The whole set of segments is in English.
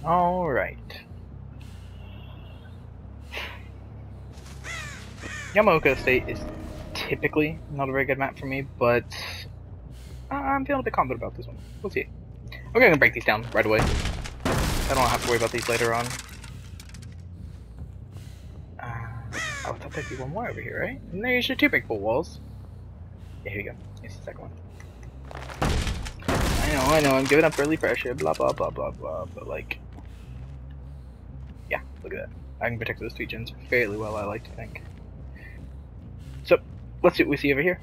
Alright. Yamaoka Estate is typically not a very good map for me, but I'm feeling a bit confident about this one. We'll see. We're gonna break these down right away. I don't have to worry about these later on. I thought there'd be one more over here, right? And there's your two breakable walls. Yeah, here we go. Here's the second one. I know, I'm giving up early pressure, blah blah blah blah blah, but like... Yeah, look at that. I can protect those 3 gens fairly well, I like to think. So, let's see what we see over here.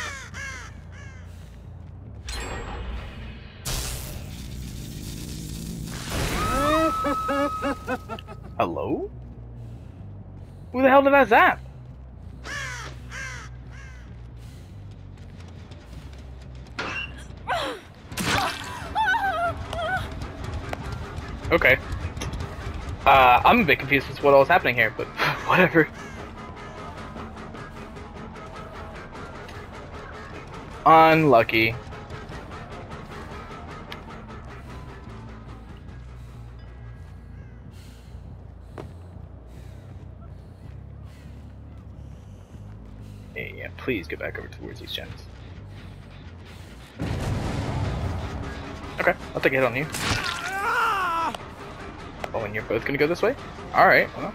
Hello? Who the hell did I zap? Okay. I'm a bit confused as to what all is happening here, but whatever. Unlucky. Yeah, please get back over towards these gens. Okay, I'll take a hit on you. Oh, and you're both gonna go this way? Alright, well.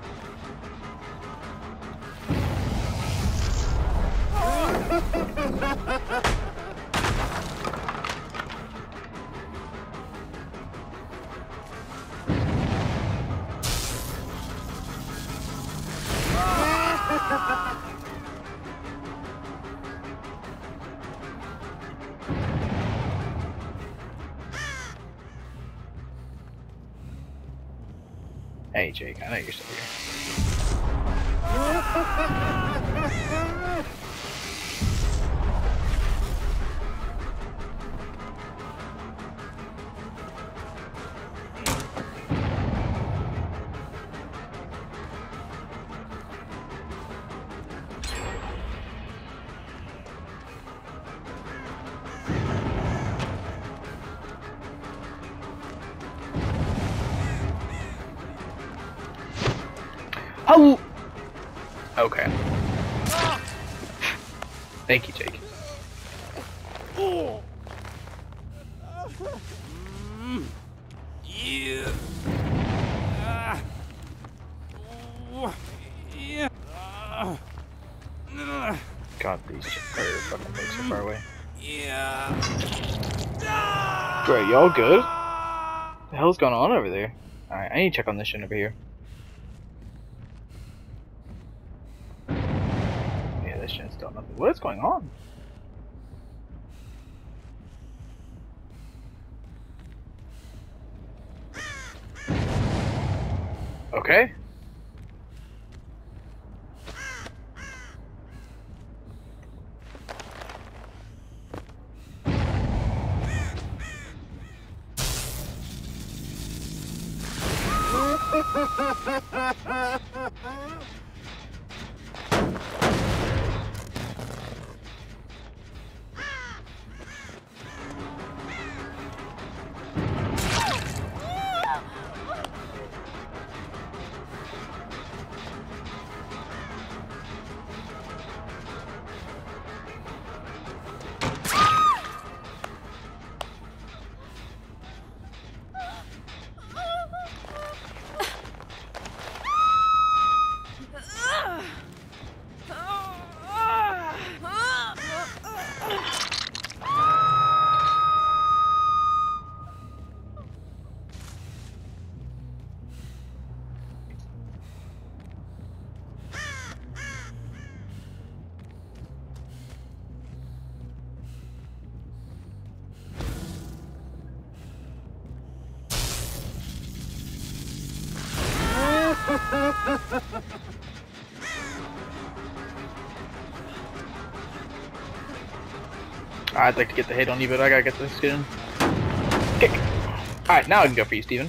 Hey Jake, I know you're still here. Oh! Okay. Thank you, Jake. God, these fucking things so far away. Great, y'all good? What the hell's going on over there? Alright, I need to check on this shit over here. Yeah, this shit's still nothing. What is going on? Okay. I'd like to get the hit on you, but I gotta get this skin. Kick! Alright, now I can go for you, Steven.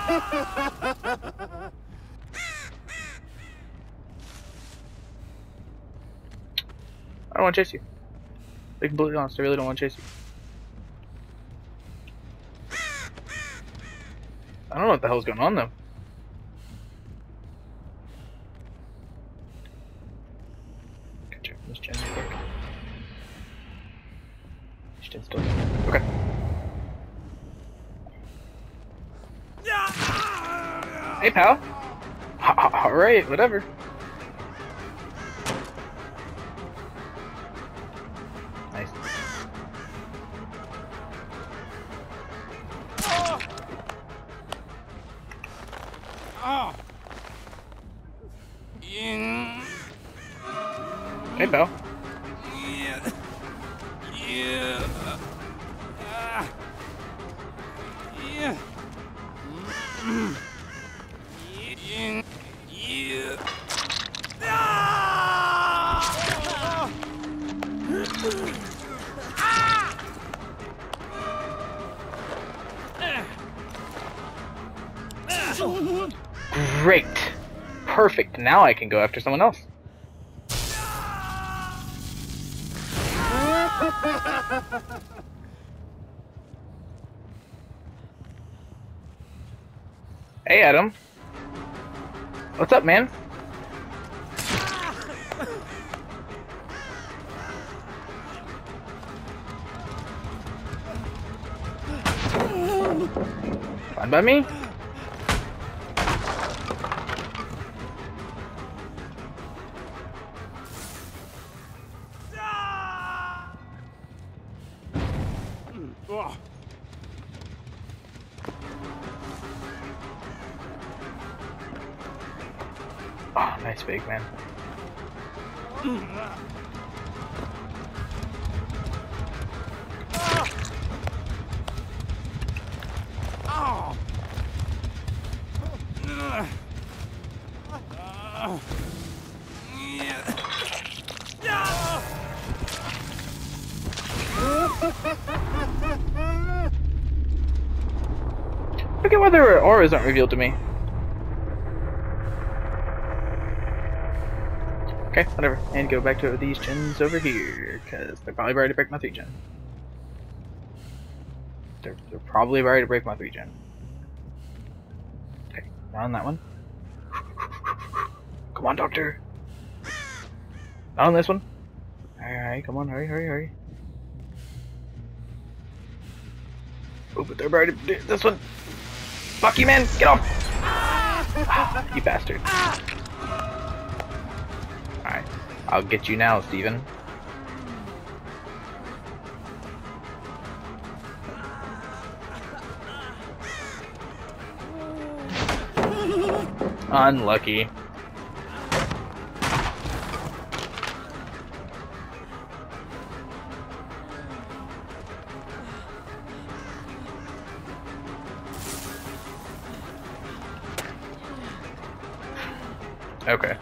I don't want to chase you. To be completely honest, I really don't want to chase you. I don't know what the hell's going on though. Okay, check this gen real quick. This gen's still there. Okay. Hey pal. Alright, whatever. Nice. Hey pal. Great. Perfect. Now I can go after someone else. Hey Adam. What's up, man? Fine by me? Oh, nice big man. Look at why their auras aren't revealed to me. Okay, whatever. And go back to these gens over here, because they're probably ready to break my 3 gen. They're probably ready to break my 3 gen. Okay, not on that one. Come on, doctor. Not on this one. Alright, come on, hurry, hurry, hurry. Oh, but they're ready to do this one. Fuck you, man! Get off! You bastard. Alright, I'll get you now, Steven. Unlucky. Okay.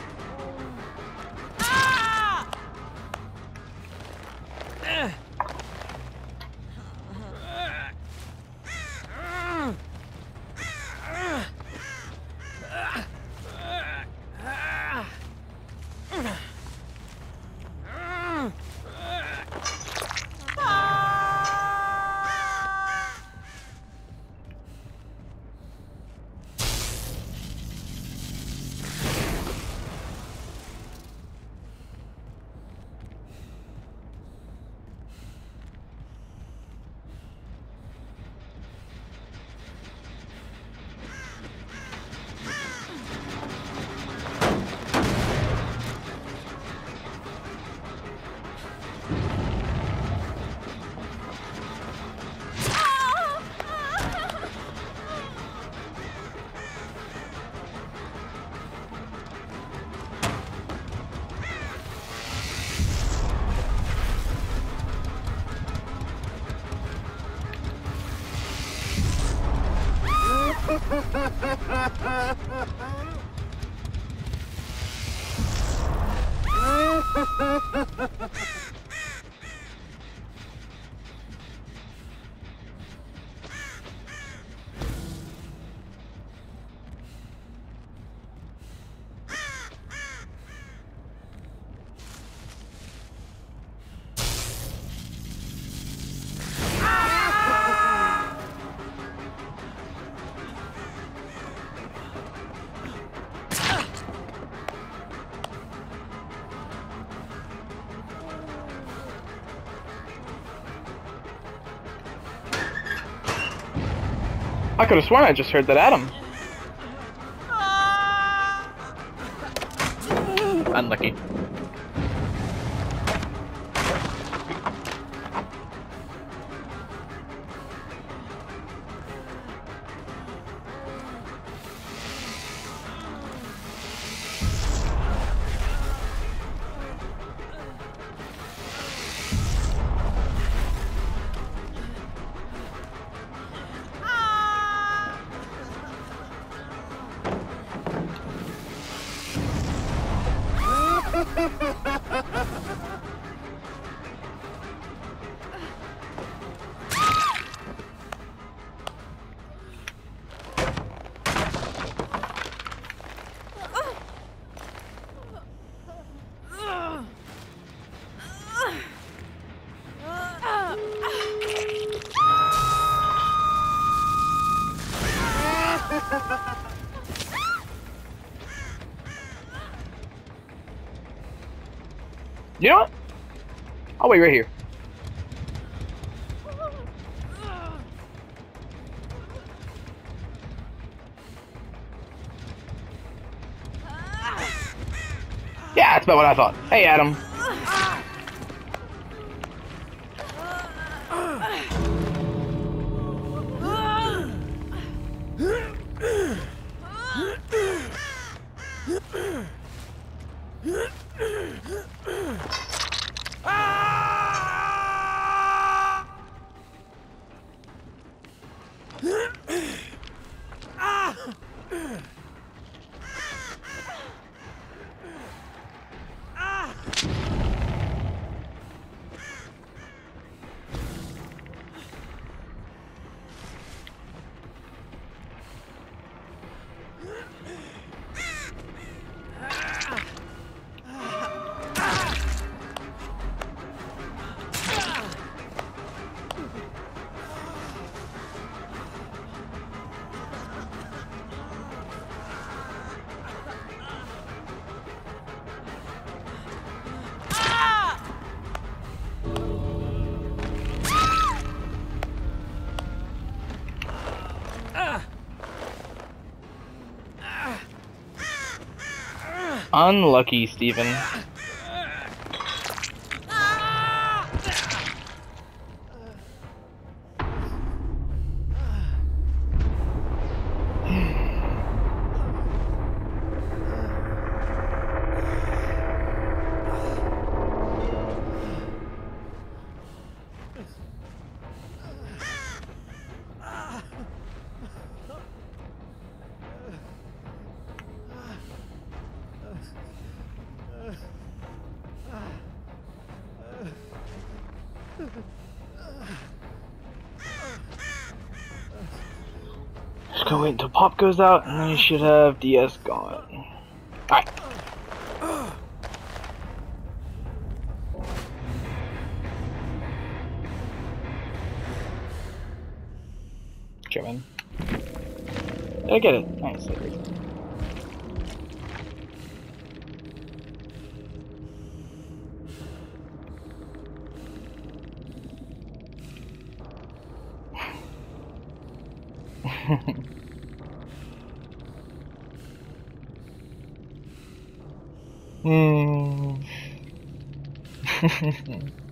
I could have sworn I just heard that Adam. Unlucky. You know what? I'll wait right here. Yeah, that's about what I thought. Hey, Adam. Unlucky, Steven. Just gonna wait until Pop goes out, and then you should have DS gone. Alright. German. Did I get it? Nice. Hmm.